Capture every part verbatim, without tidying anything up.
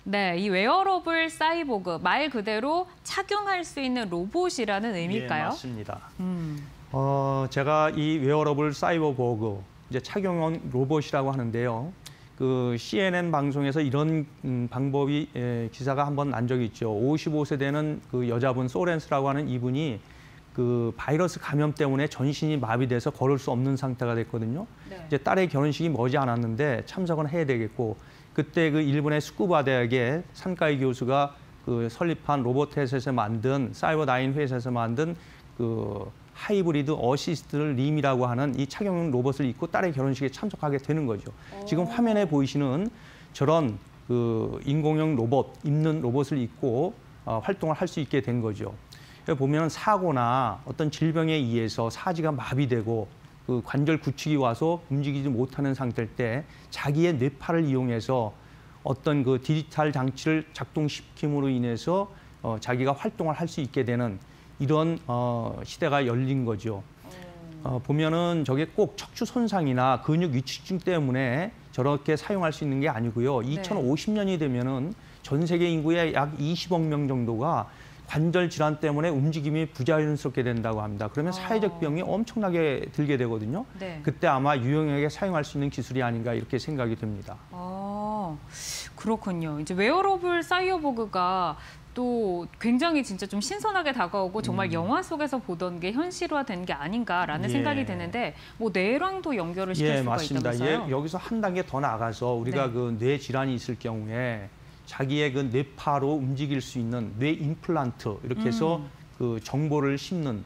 네, 이 웨어러블 사이보그, 말 그대로 착용할 수 있는 로봇이라는 의미일까요? 예, 맞습니다. 음. 어, 제가 이 웨어러블 사이버버그, 이제 착용형 로봇이라고 하는데요. 그 씨엔엔 방송에서 이런 음, 방법이 에, 기사가 한번 난 적이 있죠. 오십오 세 되는 그 여자분 소렌스라고 하는 이분이 그 바이러스 감염 때문에 전신이 마비돼서 걸을 수 없는 상태가 됐거든요. 네. 이제 딸의 결혼식이 머지 않았는데 참석은 해야 되겠고, 그때 그 일본의 스쿠바 대학의 산카이 교수가 그 설립한 로보텟에서 만든 사이버나인 회사에서 만든 그 하이브리드 어시스트 림이라고 하는 이 착용용 로봇을 입고 딸의 결혼식에 참석하게 되는 거죠. 오. 지금 화면에 보이시는 저런 그 인공형 로봇, 입는 로봇을 입고 어, 활동을 할 수 있게 된 거죠. 보면 사고나 어떤 질병에 의해서 사지가 마비되고 그 관절 구축이 와서 움직이지 못하는 상태일 때 자기의 뇌파를 이용해서 어떤 그 디지털 장치를 작동시킴으로 인해서 어, 자기가 활동을 할 수 있게 되는 이런 어, 시대가 열린 거죠. 어, 보면은 저게 꼭 척추 손상이나 근육 위축증 때문에 저렇게 사용할 수 있는 게 아니고요. 네. 이천오십 년이 되면은 전 세계 인구의 약 이십억 명 정도가 관절 질환 때문에 움직임이 부자연스럽게 된다고 합니다. 그러면 사회적 비용이 엄청나게 들게 되거든요. 네. 그때 아마 유용하게 사용할 수 있는 기술이 아닌가 이렇게 생각이 듭니다. 아, 그렇군요. 이제 웨어러블 사이버버그가 또 굉장히 진짜 좀 신선하게 다가오고 정말 음. 영화 속에서 보던 게 현실화된 게 아닌가라는 예. 생각이 드는데 뭐 뇌랑도 연결을 시킬 예, 수가 맞습니다. 있다면서요? 예, 여기서 한 단계 더 나가서 우리가 네. 그 뇌 질환이 있을 경우에 자기의 그 뇌파로 움직일 수 있는 뇌 임플란트 이렇게 해서 음. 그 정보를 심는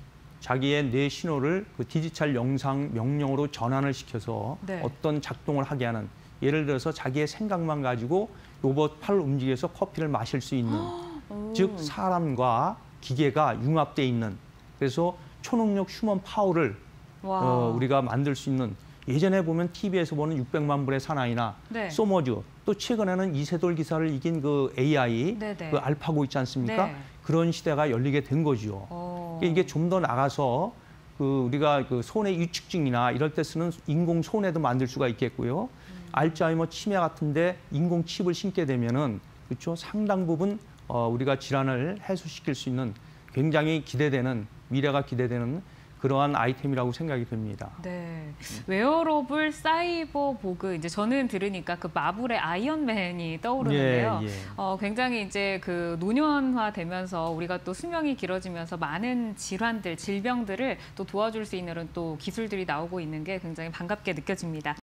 자기의 뇌 신호를 그 디지털 영상 명령으로 전환을 시켜서 네. 어떤 작동을 하게 하는, 예를 들어서 자기의 생각만 가지고 로봇 팔을 움직여서 커피를 마실 수 있는 즉 사람과 기계가 융합돼 있는, 그래서 초능력 휴먼 파워를 어, 우리가 만들 수 있는, 예전에 보면 티비에서 보는 육백만 불의 사나이나 네. 소머즈, 또 최근에는 이세돌 기사를 이긴 그 에이아이, 네네. 그 알파고 있지 않습니까? 네. 그런 시대가 열리게 된 거죠. 오. 이게 좀 더 나가서 그 우리가 그 손의 위축증이나 이럴 때 쓰는 인공 손에도 만들 수가 있겠고요. 음. 알츠하이머 치매 같은데 인공 칩을 심게 되면은 그렇죠, 상당 부분 어, 우리가 질환을 해소시킬 수 있는 굉장히 기대되는, 미래가 기대되는 그러한 아이템이라고 생각이 됩니다. 네, 웨어러블 사이버보그, 이제 저는 들으니까 그 마블의 아이언맨이 떠오르는데요. 예, 예. 어, 굉장히 이제 그 노년화되면서 우리가 또 수명이 길어지면서 많은 질환들, 질병들을 또 도와줄 수 있는 또 기술들이 나오고 있는 게 굉장히 반갑게 느껴집니다.